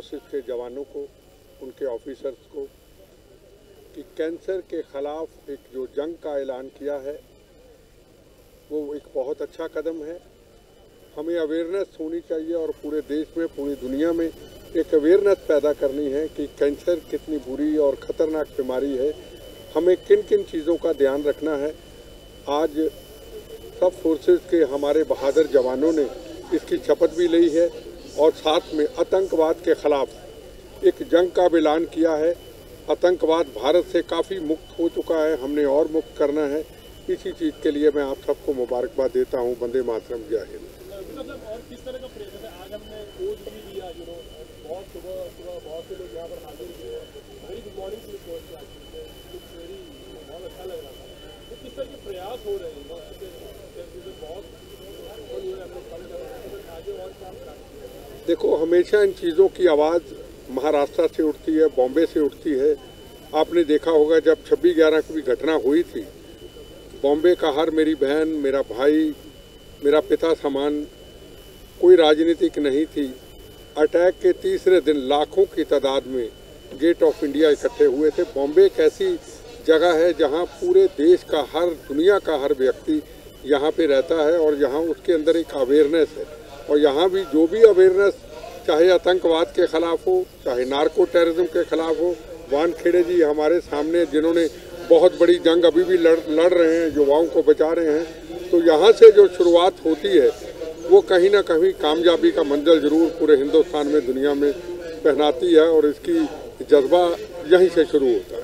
Forces के जवानों को, उनके ऑफिसर्स को कि कैंसर के ख़िलाफ़ एक जो जंग का ऐलान किया है वो एक बहुत अच्छा कदम है। हमें अवेयरनेस होनी चाहिए और पूरे देश में, पूरी दुनिया में एक अवेयरनेस पैदा करनी है कि कैंसर कितनी बुरी और ख़तरनाक बीमारी है, हमें किन किन चीज़ों का ध्यान रखना है। आज सब फोर्सेस के हमारे बहादुर जवानों ने इसकी शपथ भी ली है और साथ में आतंकवाद के ख़िलाफ़ एक जंग का ऐलान किया है। आतंकवाद भारत से काफ़ी मुक्त हो चुका है, हमने और मुक्त करना है। इसी चीज़ के लिए मैं आप सबको मुबारकबाद देता हूँ। वंदे मातरम, जय हिंद। और किस तरह का प्रयास है? आज हमने कोच भी दिया, बहुत सुबह बहुत से लोग यहाँ पर हाजिर हुए। Very good morning to coach, बहुत अच्छा लग रहा था। तो किस तरह के प्रयास हो रहे हैं? देखो, हमेशा इन चीज़ों की आवाज़ महाराष्ट्र से उठती है, बॉम्बे से उठती है। आपने देखा होगा जब 26/11 की भी घटना हुई थी, बॉम्बे का हर मेरी बहन, मेरा भाई, मेरा पिता समान, कोई राजनीतिक नहीं थी। अटैक के तीसरे दिन लाखों की तादाद में गेट ऑफ इंडिया इकट्ठे हुए थे। बॉम्बे एक ऐसी जगह है जहां पूरे देश का, हर दुनिया का हर व्यक्ति यहाँ पे रहता है और यहाँ उसके अंदर एक अवेयरनेस है। और यहाँ भी जो भी अवेयरनेस, चाहे आतंकवाद के ख़िलाफ़ हो, चाहे नार्को टेररिज्म के ख़िलाफ़ हो, वानखेड़े जी हमारे सामने जिन्होंने बहुत बड़ी जंग अभी भी लड़ रहे हैं, युवाओं को बचा रहे हैं। तो यहाँ से जो शुरुआत होती है वो कहीं ना कहीं कामयाबी का मंजिल ज़रूर पूरे हिंदुस्तान में, दुनिया में पहनाती है और इसकी जज्बा यहीं से शुरू होता है।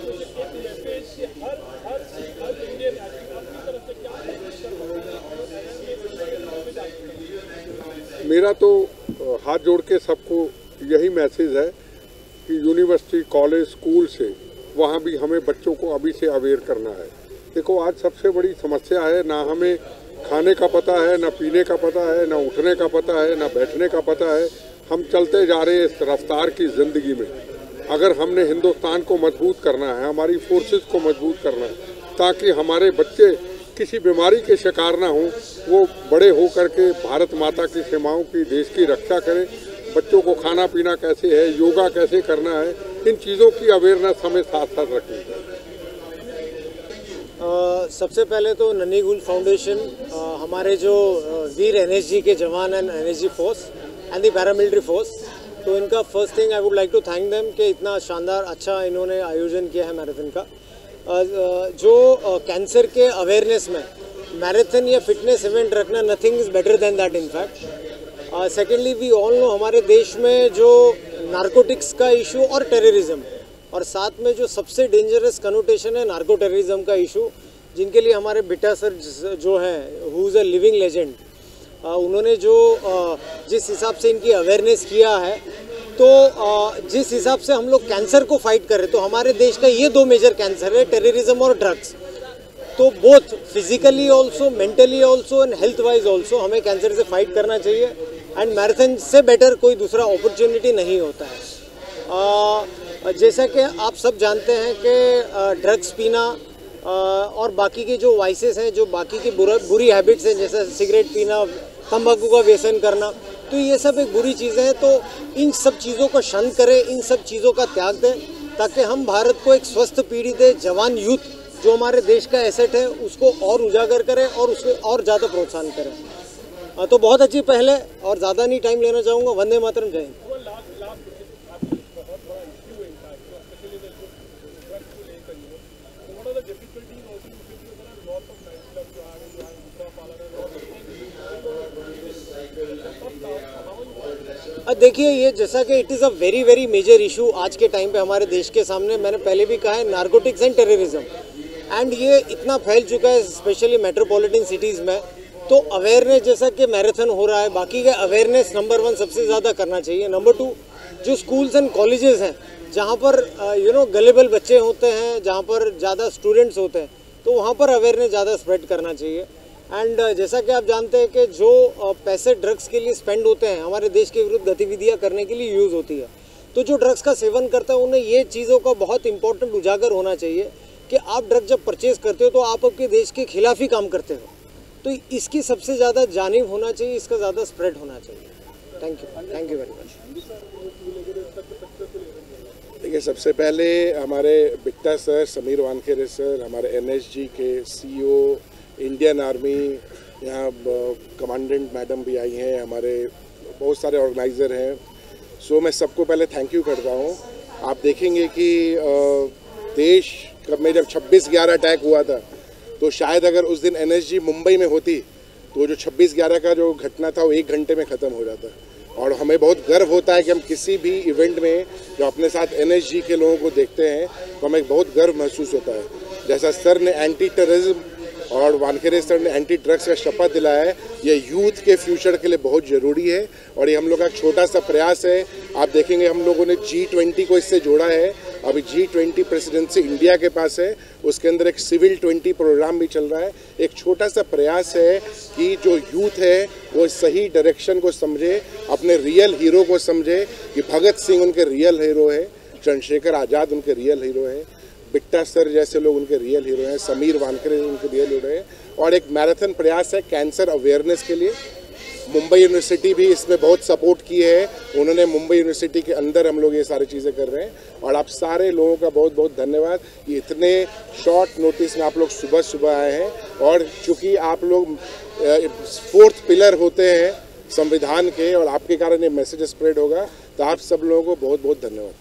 मेरा तो हाथ जोड़ के सबको यही मैसेज है कि यूनिवर्सिटी, कॉलेज, स्कूल से वहाँ भी हमें बच्चों को अभी से अवेयर करना है। देखो, आज सबसे बड़ी समस्या है, ना हमें खाने का पता है, ना पीने का पता है, ना उठने का पता है, ना बैठने का पता है। हम चलते जा रहे हैं इस रफ्तार की ज़िंदगी में। अगर हमने हिंदुस्तान को मजबूत करना है, हमारी फोर्सेस को मजबूत करना है, ताकि हमारे बच्चे किसी बीमारी के शिकार ना हों, वो बड़े हो करके भारत माता की सीमाओं की, देश की रक्षा करें। बच्चों को खाना पीना कैसे है, योगा कैसे करना है, इन चीज़ों की अवेयरनेस हमें साथ साथ रखनी है। सबसे पहले तो नन्ही गुल फाउंडेशन, हमारे जो वीर एनएसजी के जवान हैं, NSG force and the paramilitary force, तो इनका first thing I would like to thank them कि इतना शानदार अच्छा इन्होंने आयोजन किया है मैराथन का। जो कैंसर के अवेयरनेस में मैराथन या फिटनेस इवेंट रखना, nothing is better than that in fact. Secondly, we all know हमारे देश में जो नारकोटिक्स का इशू और टेररिज्म, और साथ में जो सबसे डेंजरस कनोटेशन है नार्को टेररिज्म का इशू, जिनके लिए हमारे बिट्टा सर जो हैं, who is a living legend, उन्होंने जो जिस हिसाब से इनकी अवेयरनेस किया है, तो जिस हिसाब से हम लोग कैंसर को फाइट कर रहे हैं, तो हमारे देश का ये दो मेजर कैंसर है, टेररिज्म और ड्रग्स। तो both physically also, mentally also and health wise also हमें कैंसर से फाइट करना चाहिए। एंड मैराथन से बेटर कोई दूसरा अपॉर्चुनिटी नहीं होता है। जैसा कि आप सब जानते हैं कि ड्रग्स पीना और बाकी के जो वाइसेस हैं, जो बाकी की बुरी हैबिट्स हैं, जैसे सिगरेट पीना, तंबाकू का व्यसन करना, तो ये सब एक बुरी चीज़ें हैं। तो इन सब चीज़ों को शन करें, इन सब चीज़ों का त्याग दें, ताकि हम भारत को एक स्वस्थ पीढ़ी दें, जवान यूथ जो हमारे देश का एसेट है उसको और उजागर करें और उसको और ज़्यादा प्रोत्साहन करें। तो बहुत अच्छी पहल है और ज़्यादा नहीं टाइम लेना चाहूँगा। वंदे मातरम, जय हिंद। देखिए, ये जैसा कि it is a very very major issue आज के टाइम पे हमारे देश के सामने। मैंने पहले भी कहा है, नारकोटिक्स एंड टेररिज्म, एंड ये इतना फैल चुका है स्पेशली मेट्रोपॉलिटन सिटीज़ में। तो अवेयरनेस, जैसा कि मैराथन हो रहा है, बाकी का अवेयरनेस नंबर 1 सबसे ज़्यादा करना चाहिए। नंबर 2, जो स्कूल्स एंड कॉलेजेस हैं जहाँ पर गलेबल बच्चे होते हैं, जहाँ पर ज़्यादा स्टूडेंट्स होते हैं, तो वहाँ पर अवेयरनेस ज़्यादा स्प्रेड करना चाहिए। एंड जैसा कि आप जानते हैं कि जो पैसे ड्रग्स के लिए स्पेंड होते हैं, हमारे देश के विरुद्ध गतिविधियां करने के लिए यूज़ होती है। तो जो ड्रग्स का सेवन करता है, उन्हें ये चीज़ों का बहुत इंपॉर्टेंट उजागर होना चाहिए कि आप ड्रग जब परचेज करते हो तो आप आपके देश के खिलाफ ही काम करते हो। तो इसकी सबसे ज़्यादा जानिब होना चाहिए, इसका ज़्यादा स्प्रेड होना चाहिए। Thank you very much. देखिए, सबसे पहले हमारे बिट्टा सर, समीर वानखेड़े सर, हमारे एनएसजी के सीईओ, इंडियन आर्मी, यहाँ कमांडेंट मैडम भी आई हैं, हमारे बहुत सारे ऑर्गेनाइज़र हैं। सो मैं सबको पहले थैंक यू करता हूँ। आप देखेंगे कि देश में जब 26/11 अटैक हुआ था, तो शायद अगर उस दिन एनएसजी मुंबई में होती तो जो 26/11 का जो घटना था वो 1 घंटे में ख़त्म हो जाता। और हमें बहुत गर्व होता है कि हम किसी भी इवेंट में जो अपने साथ एनएसजी के लोगों को देखते हैं तो हमें बहुत गर्व महसूस होता है। जैसा सर ने एंटी टेररिज्म और वानखेड़े सर ने एंटी ड्रग्स का शपथ दिलाया है, ये यूथ के फ्यूचर के लिए बहुत ज़रूरी है और ये हम लोग का एक छोटा सा प्रयास है। आप देखेंगे हम लोगों ने G20 को इससे जोड़ा है। अभी G20 प्रेसिडेंसी इंडिया के पास है, उसके अंदर एक सिविल 20 प्रोग्राम भी चल रहा है। एक छोटा सा प्रयास है कि जो यूथ है वो सही डायरेक्शन को समझे, अपने रियल हीरो को समझे कि भगत सिंह उनके रियल हीरो है, चंद्रशेखर आज़ाद उनके रियल हीरो है, बिट्टा सर जैसे लोग उनके रियल हीरो हैं, समीर वानखेड़े उनके रियल हीरो हैं। और एक मैराथन प्रयास है कैंसर अवेयरनेस के लिए। मुंबई यूनिवर्सिटी भी इसमें बहुत सपोर्ट की है, उन्होंने मुंबई यूनिवर्सिटी के अंदर हम लोग ये सारी चीज़ें कर रहे हैं। और आप सारे लोगों का बहुत बहुत धन्यवाद कि इतने शॉर्ट नोटिस में आप लोग सुबह सुबह आए हैं। और चूँकि आप लोग 4th पिलर होते हैं संविधान के और आपके कारण ये मैसेज स्प्रेड होगा, तो आप सब लोगों को बहुत बहुत धन्यवाद।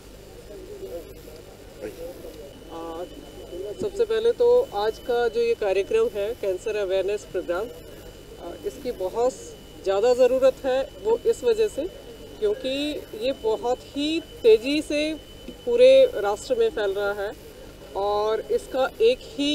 सबसे पहले तो आज का जो ये कार्यक्रम है कैंसर अवेयरनेस प्रोग्राम, इसकी बहुत ज़्यादा ज़रूरत है। वो इस वजह से क्योंकि ये बहुत ही तेज़ी से पूरे राष्ट्र में फैल रहा है और इसका एक ही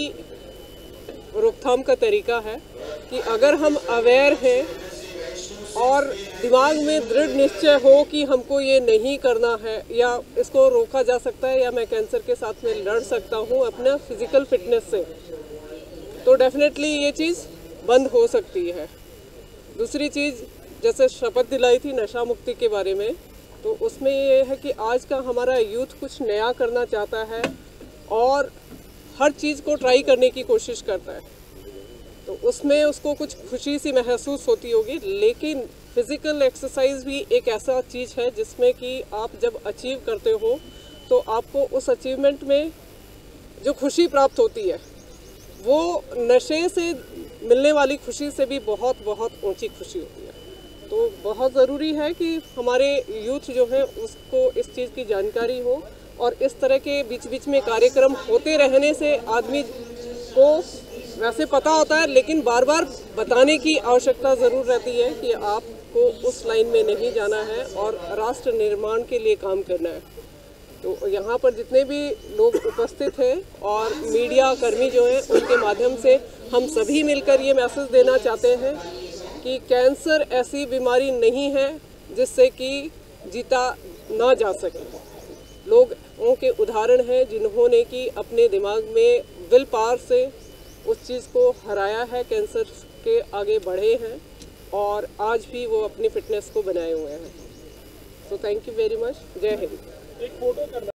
रोकथाम का तरीका है कि अगर हम अवेयर हैं और दिमाग में दृढ़ निश्चय हो कि हमको ये नहीं करना है या इसको रोका जा सकता है या मैं कैंसर के साथ में लड़ सकता हूँ अपना फिजिकल फिटनेस से, तो डेफिनेटली ये चीज़ बंद हो सकती है। दूसरी चीज़, जैसे शपथ दिलाई थी नशा मुक्ति के बारे में, तो उसमें ये है कि आज का हमारा यूथ कुछ नया करना चाहता है और हर चीज़ को ट्राई करने की कोशिश करता है, तो उसमें उसको कुछ खुशी सी महसूस होती होगी। लेकिन फिज़िकल एक्सरसाइज भी एक ऐसा चीज़ है जिसमें कि आप जब अचीव करते हो तो आपको उस अचीवमेंट में जो खुशी प्राप्त होती है वो नशे से मिलने वाली खुशी से भी बहुत बहुत ऊंची खुशी होती है। तो बहुत ज़रूरी है कि हमारे यूथ जो है उसको इस चीज़ की जानकारी हो और इस तरह के बीच बीच में कार्यक्रम होते रहने से आदमी को वैसे पता होता है लेकिन बार बार बताने की आवश्यकता ज़रूर रहती है कि आपको उस लाइन में नहीं जाना है और राष्ट्र निर्माण के लिए काम करना है। तो यहाँ पर जितने भी लोग उपस्थित हैं और मीडिया कर्मी जो हैं उनके माध्यम से हम सभी मिलकर ये मैसेज देना चाहते हैं कि कैंसर ऐसी बीमारी नहीं है जिससे कि जीता ना जा सके। लोगों के उदाहरण हैं जिन्होंने कि अपने दिमाग में विल पावर से उस चीज़ को हराया है, कैंसर के आगे बढ़े हैं और आज भी वो अपनी फिटनेस को बनाए हुए हैं। So thank you very much. जय हिंद। एक फोटो करना